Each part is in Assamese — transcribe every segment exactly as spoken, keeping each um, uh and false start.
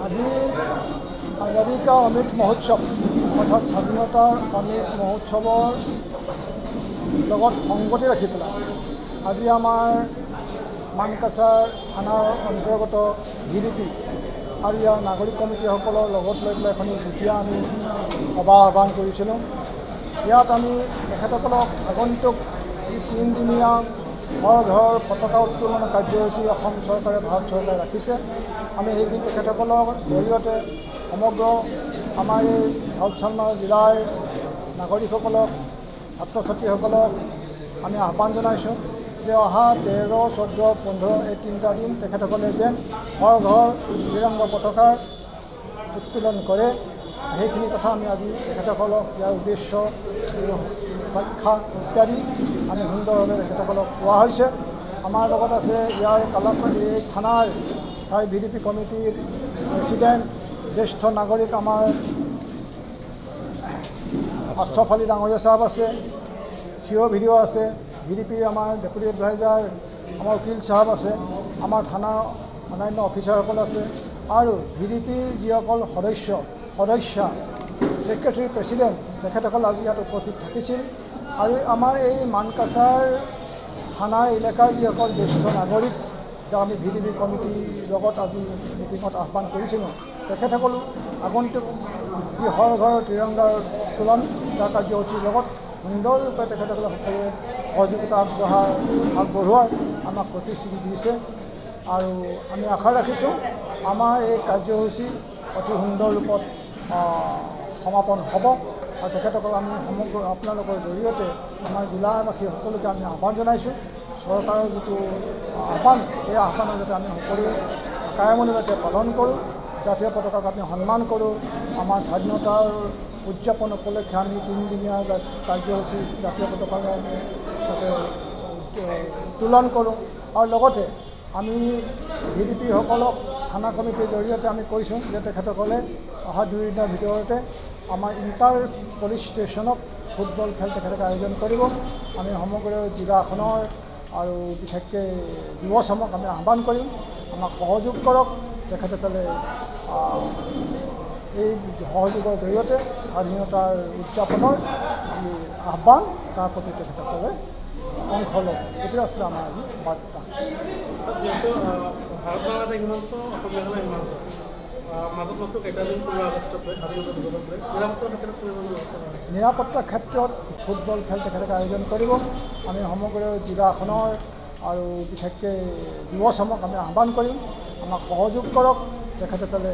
আজি আজাদী কা অমৃত মহোৎসৱ অৰ্থাৎ স্বাধীনতাৰ অমৃত মহোৎসৱৰ লগত সংগতি ৰাখি পেলাই আজি আমাৰ মানকাছাৰ থানাৰ অন্তৰ্গত ভি ডি পি আৰু ইয়াৰ নাগৰিক কমিটিসকলৰ লগত লৈ পেলাই এখন যুটীয়া আমি সভা আহ্বান কৰিছিলোঁ। ইয়াত আমি তেখেতসকলক আগন্তুক এই তিনিদিনীয়া ঘৰ ঘৰ পতাকা উত্তোলন কাৰ্যসূচী অসম চৰকাৰে ভাৰত চৰকাৰে ৰাখিছে। আমি সেইখিনি তেখেতসকলৰ জৰিয়তে সমগ্ৰ আমাৰ এই ধলচালমাৰ জিলাৰ নাগৰিকসকলক ছাত্ৰ ছাত্ৰীসকলক আমি আহ্বান জনাইছোঁ যে অহা তেৰ চৈধ্য পোন্ধৰ এই তিনিটা দিন তেখেতসকলে যেন ঘৰ ঘৰ ত্ৰিৰংগা পতাকাৰ উত্তোলন কৰে। সেইখিনি কথা আমি আজি তেখেতসকলক ইয়াৰ উদ্দেশ্য ব্যাখ্যা ইত্যাদি আমি সুন্দৰভাৱে তেখেতসকলক কোৱা হৈছে। আমাৰ লগত আছে ইয়াৰ কালাপানী এই থানাৰ স্থায়ী ভি ডি পি কমিটিৰ প্ৰেছিডেণ্ট জ্যেষ্ঠ নাগৰিক আমাৰ আশ্ৰফ আলী ডাঙৰীয়া চাহাব আছে, C O' V D O' আছে, ভি ডি পিৰ আমাৰ ডেপুটি এডভাইজাৰ আমাৰ উকিল চাহাব আছে, আমাৰ থানাৰ অন্যান্য অফিচাৰসকল আছে আৰু ভি ডি পিৰ যিসকল সদস্য সদস্যা ছেক্ৰেটাৰী প্ৰেছিডেণ্ট তেখেতসকল আজি ইয়াত উপস্থিত থাকিছিল। আৰু আমাৰ এই মানকাছাৰ থানাৰ এলেকাৰ যিসকল জ্যেষ্ঠ নাগৰিক যাক আমি ভি ডি পি কমিটিৰ লগত আজি মিটিঙত আহ্বান কৰিছিলোঁ তেখেতসকলো আগন্তুক যি ঘৰ ঘৰ ত্ৰিৰংগাৰ উত্তোলন তাৰ কাৰ্যসূচীৰ লগত সুন্দৰৰূপে তেখেতসকলে সকলোৱে সহযোগিতা আগবঢ়াৰ আগবঢ়োৱাৰ আমাক প্ৰতিশ্ৰুতি দিছে। আৰু আমি আশা ৰাখিছোঁ আমাৰ এই কাৰ্যসূচী অতি সুন্দৰ ৰূপত সমাপন হ'ব। আৰু তেখেতসকলক আমি সমগ্ৰ আপোনালোকৰ জৰিয়তে আমাৰ জিলাবাসী সকলোকে আমি আহ্বান জনাইছোঁ। চৰকাৰৰ যিটো আহ্বান এই আহ্বানৰ যাতে আমি সকলোৱে কায়মনোবাকে পালন কৰোঁ, জাতীয় পতাকাক আমি সন্মান কৰোঁ। আমাৰ স্বাধীনতাৰ উদযাপন উপলক্ষে আমি তিনিদিনীয়া কাৰ্যসূচী জাতীয় পতাকাৰে আমি তাতে উত্তোলন কৰোঁ। আৰু লগতে আমি ভি ডি পিসকলক থানা কমিটিৰ জৰিয়তে আমি কৈছোঁ যে তেখেতসকলে অহা দুদিনৰ ভিতৰতে আমাৰ ইণ্টাৰ পুলিচ ষ্টেচনত ফুটবল খেল তেখেতলোকে আয়োজন কৰিব। আমি সমগ্ৰ জিলাখনৰ আৰু বিশেষকৈ যুৱ চামক আমি আহ্বান কৰিম আমাক সহযোগ কৰক। তেখেতসকলে এই সহযোগৰ জৰিয়তে স্বাধীনতাৰ উদযাপনৰ যি আহ্বান তাৰ প্ৰতি তেখেতসকলে অংশ লওক। এইটোৱে আছিলে আমাৰ আজি বাৰ্তা। যিহেতু ভাৰত বাংলাদেশ সীমান্ত অসমীয়া সীমান্ত মাজত মাত্ৰ কেইটাদিন পোন্ধৰ আগষ্টত নিৰাপত্তা ক্ষেত্ৰত ফুটবল খেল তেখেতলোকে আয়োজন কৰিব। আমি সমগ্ৰ জিলাখনৰ আৰু বিশেষকৈ যুৱ চামক আমি আহ্বান কৰিম আমাক সহযোগ কৰক। তেখেতসকলে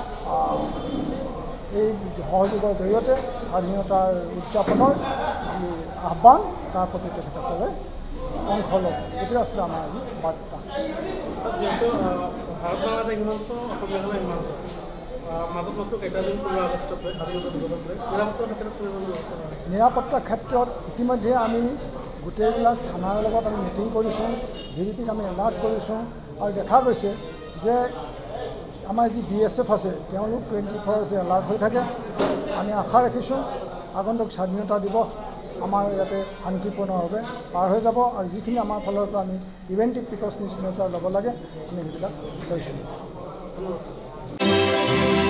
এই সহযোগৰ জৰিয়তে স্বাধীনতাৰ উদযাপনৰ যি আহ্বান তাৰ প্ৰতি তেখেতসকলে অংশ লওক। এইটোৱে আছিলে আমাৰ আজি বাৰ্তা। যিহেতু ভাৰত বাংলাদেশ সীমান্ত অসমীয়া সীমান্ত মাজত মাত্ৰ কেইটাদিন পোন্ধৰ আগষ্টত নিৰাপত্তা ক্ষেত্ৰত ইতিমধ্যে আমি গোটেইবিলাক থানাৰ লগত আমি মিটিং কৰিছোঁ, ভি ডি পিক আমি এলাৰ্ট কৰিছোঁ। আৰু দেখা গৈছে যে আমাৰ যি বি এছ এফ আছে তেওঁলোক টুৱেণ্টি ফ'ৰ আৱাৰ্ছ এলাৰ্ট হৈ থাকে। আমি আশা ৰাখিছোঁ আগন্তুক স্বাধীনতা দিৱস আমাৰ ইয়াতে শান্তিপূৰ্ণভাৱে পাৰ হৈ যাব। আৰু যিখিনি আমাৰ ফালৰ পৰা আমি প্ৰিভেণ্টিভ প্ৰিকশ্যনছ মেজাৰ ল'ব লাগে আমি সেইবিলাক লৈছোঁ।